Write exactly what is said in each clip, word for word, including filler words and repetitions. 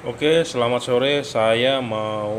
Oke, selamat sore. Saya mau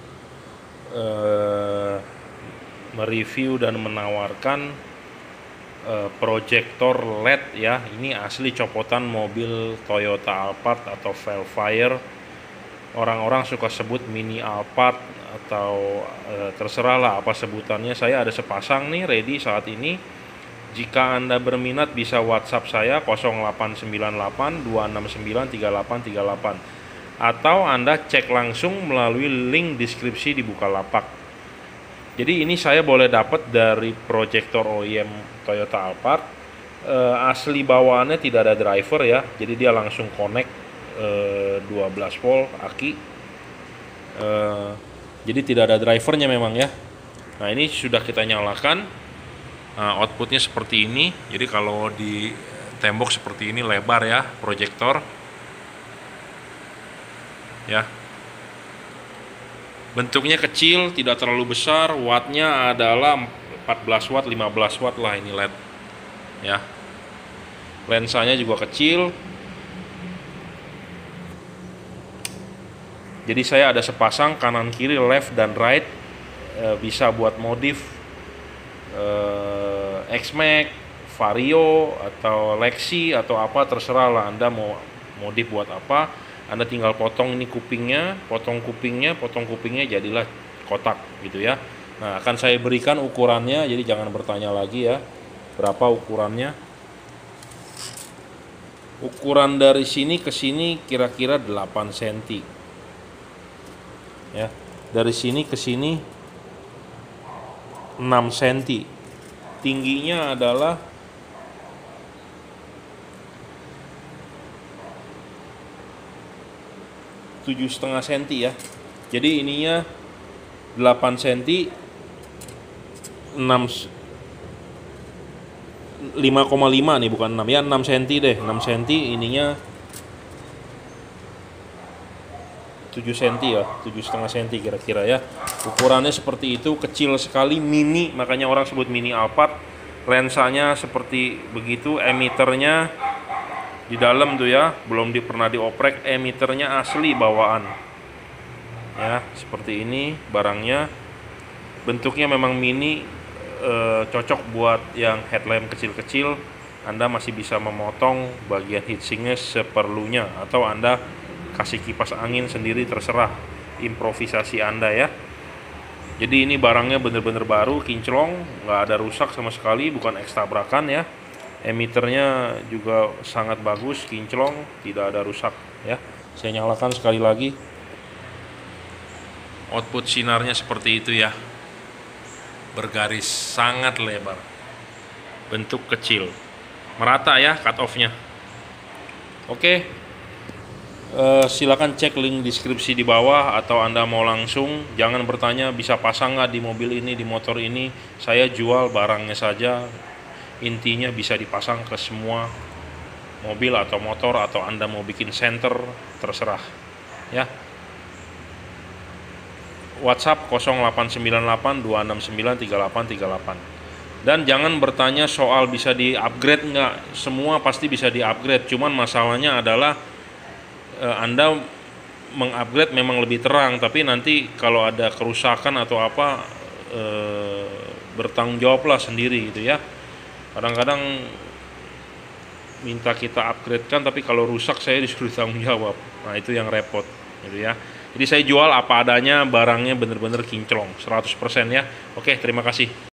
eh, mereview dan menawarkan eh, proyektor L E D ya. Ini asli copotan mobil Toyota Alphard atau Velfire. Orang-orang suka sebut Mini Alphard atau eh, terserah lah apa sebutannya. Saya ada sepasang nih ready saat ini. Jika Anda berminat bisa WhatsApp saya nol delapan sembilan delapan dua enam sembilan tiga delapan tiga delapan atau Anda cek langsung melalui link deskripsi di Bukalapak. Jadi ini saya boleh dapat dari proyektor O E M Toyota Alphard. E, asli bawaannya tidak ada driver ya, jadi dia langsung connect e, dua belas volt aki. E, jadi tidak ada drivernya memang ya. Nah ini sudah kita nyalakan. Nah, outputnya seperti ini. Jadi kalau di tembok seperti ini lebar ya proyektor. Ya, bentuknya kecil, tidak terlalu besar, wattnya adalah empat belas watt, lima belas watt lah ini L E D ya. Lensanya juga kecil. Jadi saya ada sepasang kanan kiri, left dan right, e, bisa buat modif e, X-Max, Vario atau Lexi atau apa terserah lah Anda mau modif buat apa. Anda tinggal potong ini kupingnya, potong kupingnya, potong kupingnya jadilah kotak gitu ya. Nah, akan saya berikan ukurannya, jadi jangan bertanya lagi ya berapa ukurannya. Ukuran dari sini ke sini kira-kira delapan sentimeter. Ya. Dari sini ke sini enam sentimeter. Tingginya adalah tujuh setengah senti ya. Jadi ininya delapan senti, enam lima koma lima nih, bukan enam ya, enam senti deh, enam senti. Ininya tujuh senti ya, tujuh setengah senti kira-kira ya. Ukurannya seperti itu, kecil sekali, mini, makanya orang sebut Mini Alphard. Lensanya seperti begitu, emitternya di dalam tuh ya, belum di, pernah dioprek. Emitternya asli bawaan ya, seperti ini barangnya. Bentuknya memang mini, e, cocok buat yang headlamp kecil-kecil. Anda masih bisa memotong bagian heatsinknya seperlunya, atau Anda kasih kipas angin sendiri, terserah improvisasi Anda ya. Jadi ini barangnya bener-bener baru, kinclong, nggak ada rusak sama sekali, bukan eks tabrakan ya. Emitternya juga sangat bagus, kinclong, tidak ada rusak ya. Saya nyalakan sekali lagi. Output sinarnya seperti itu ya, bergaris sangat lebar, bentuk kecil, merata ya cut off-nya. Oke, uh, silakan cek link deskripsi di bawah, atau Anda mau langsung, jangan bertanya bisa pasang nggak di mobil ini, di motor ini. Saya jual barangnya saja. Intinya bisa dipasang ke semua mobil atau motor, atau Anda mau bikin center, terserah ya. WhatsApp nol delapan sembilan delapan dua enam sembilan tiga delapan tiga delapan. Dan jangan bertanya soal bisa di-upgrade nggak. Semua pasti bisa di-upgrade, cuman masalahnya adalah eh, Anda meng-upgrade memang lebih terang, tapi nanti kalau ada kerusakan atau apa, eh, bertanggung jawablah sendiri gitu ya. Kadang-kadang minta kita upgrade kan, tapi kalau rusak saya disuruh tanggung jawab. Nah itu yang repot gitu ya. Jadi saya jual apa adanya, barangnya bener-bener kinclong seratus persen ya. Oke, terima kasih.